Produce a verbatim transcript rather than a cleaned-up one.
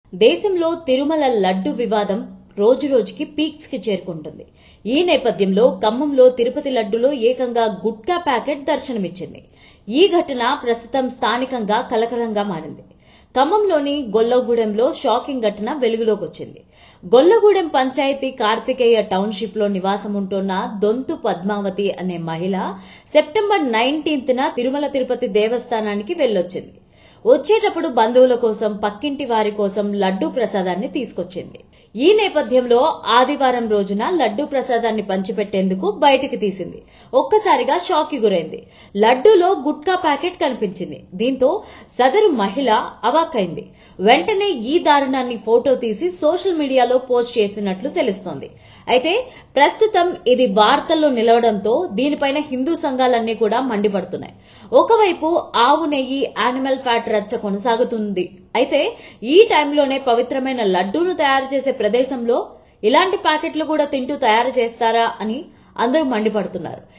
దేశంలో తిరుమల లడ్డు వివాదం రోజురోజుకి పీక్స్ కి చేరుకుంటుంది. ఈ నేపథ్యంలో ఖమ్మంలో తిరుపతి లడ్డులో ఏకంగా గుట్కా ప్యాకెట్ దర్శనమిచ్చింది. ఈ ఘటన ప్రస్తుతం స్థానికంగా కలకలంగా మారింది. ఖమ్మంలోని గొల్లగూడెంలో షాకింగ్ ఘటన వెలుగులోకి వచ్చింది. గొల్లగూడెం పంచాయతీ కార్తికేయ టౌన్షిప్ లో నివాసం ఉంటున్న దొంతు పద్మావతి అనే మహిళ సెప్టెంబర్ నైన్టీన్త్ న తిరుమల తిరుపతి దేవస్థానానికి వెళ్లొచ్చింది. వచ్చేటప్పుడు బంధువుల కోసం, పక్కింటి వారి కోసం లడ్డూ ప్రసాదాన్ని తీసుకొచ్చింది. ఈ నేపథ్యంలో ఆదివారం రోజున లడ్డూ ప్రసాదాన్ని పంచిపెట్టేందుకు బయటికి తీసింది. ఒక్కసారిగా షాక్ కి గురైంది. లడ్డూలో గుట్కా ప్యాకెట్ కనిపించింది. దీంతో సదరు మహిళ అవాక్కైంది. వెంటనే ఈ దారుణాన్ని ఫోటో తీసి సోషల్ మీడియాలో పోస్ట్ చేసినట్లు తెలుస్తోంది. అయితే ప్రస్తుతం ఇది వార్తల్లో నిలవడంతో దీనిపైన హిందూ సంఘాలన్నీ కూడా మండిపడుతున్నాయి. ఒకవైపు ఆవు నెయ్యి, యానిమల్ ఫ్యాట్ రచ్చ కొనసాగుతుంది. అయితే ఈ టైంలోనే పవిత్రమైన లడ్డూను తయారు చేసే ప్రదేశంలో ఇలాంటి ప్యాకెట్లు కూడా తింటూ తయారు చేస్తారా అని అందరూ మండిపడుతున్నారు.